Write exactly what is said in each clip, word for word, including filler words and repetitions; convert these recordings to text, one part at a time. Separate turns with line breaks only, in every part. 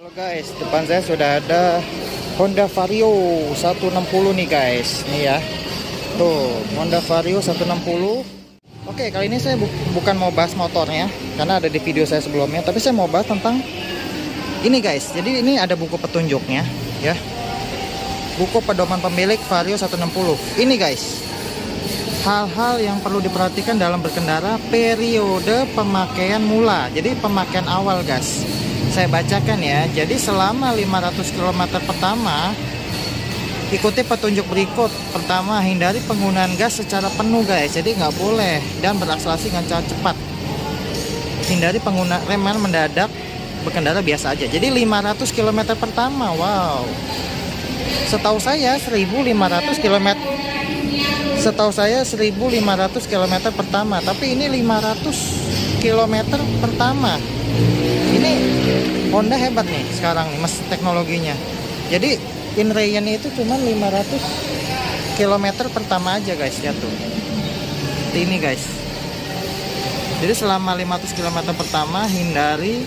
Halo guys, depan saya sudah ada Honda Vario seratus enam puluh nih guys. Nih ya. Tuh, Honda Vario seratus enam puluh. Oke, kali ini saya bu bukan mau bahas motornya karena ada di video saya sebelumnya, tapi saya mau bahas tentang ini guys. Jadi ini ada buku petunjuknya ya. Buku pedoman pemilik Vario seratus enam puluh. Ini guys. Hal-hal yang perlu diperhatikan dalam berkendara periode pemakaian mula. Jadi pemakaian awal guys. Saya bacakan ya. Jadi selama lima ratus kilometer pertama ikuti petunjuk berikut. Pertama, hindari penggunaan gas secara penuh guys. Jadi nggak boleh, dan berakselerasi dengan cara cepat. Hindari penggunaan rem mendadak, berkendara biasa aja. Jadi lima ratus kilometer pertama. Wow. Setahu saya seribu lima ratus kilometer. Setahu saya seribu lima ratus kilometer pertama, tapi ini lima ratus kilometer pertama. Ini Honda hebat nih sekarang nih mas teknologinya. Jadi inRayon itu cuma lima ratus kilometer pertama aja guys, lihat tuh. Ini guys. Jadi selama lima ratus kilometer pertama hindari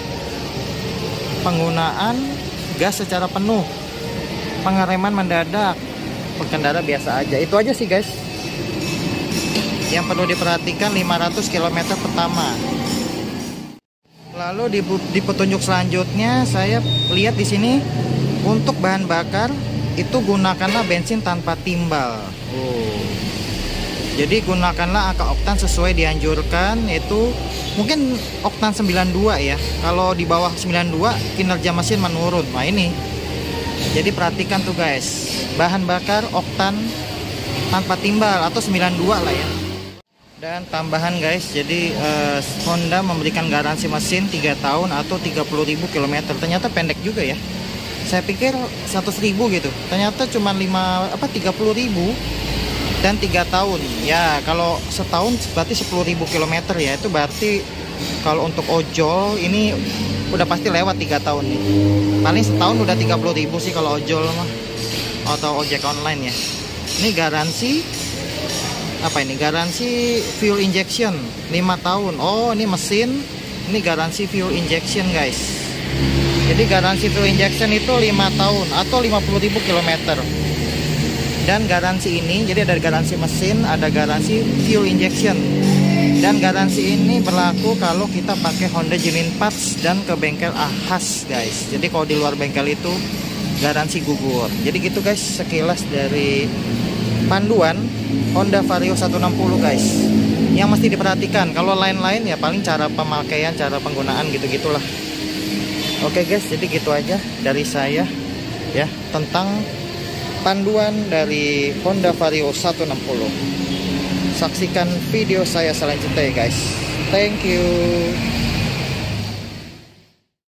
penggunaan gas secara penuh. Pengereman mendadak, berkendara biasa aja. Itu aja sih guys yang perlu diperhatikan lima ratus kilometer pertama. Lalu di, di petunjuk selanjutnya saya lihat di sini untuk bahan bakar itu gunakanlah bensin tanpa timbal. Oh. Jadi gunakanlah angka oktan sesuai dianjurkan, itu mungkin oktan sembilan puluh dua ya. Kalau di bawah sembilan puluh dua kinerja mesin menurun. Nah ini. Jadi perhatikan tuh guys, bahan bakar oktan tanpa timbal atau sembilan puluh dua lah ya. Dan tambahan guys, jadi eh, Honda memberikan garansi mesin tiga tahun atau tiga puluh ribu kilometer. Ternyata pendek juga ya. Saya pikir seratus ribu gitu. Ternyata cuma lima apa tiga puluh ribu dan tiga tahun. Ya, kalau setahun berarti sepuluh ribu kilometer ya. Itu berarti kalau untuk ojol ini udah pasti lewat tiga tahun nih. Paling setahun udah tiga puluh ribu sih kalau ojol mah, atau ojek online ya. Ini garansi apa ini? Garansi fuel injection lima tahun. Oh, ini mesin, ini garansi fuel injection guys. Jadi garansi fuel injection itu lima tahun atau lima puluh ribu kilometer. Dan garansi ini, jadi ada garansi mesin, ada garansi fuel injection. Dan garansi ini berlaku kalau kita pakai Honda Genuine Parts dan ke bengkel ahas guys. Jadi kalau di luar bengkel itu garansi gugur. Jadi gitu guys sekilas dari panduan Honda Vario seratus enam puluh guys. Yang mesti diperhatikan. Kalau lain-lain ya paling cara pemakaian, cara penggunaan gitu-gitulah. Oke guys, jadi gitu aja dari saya ya tentang panduan dari Honda Vario seratus enam puluh. Saksikan video saya selanjutnya guys. Thank you.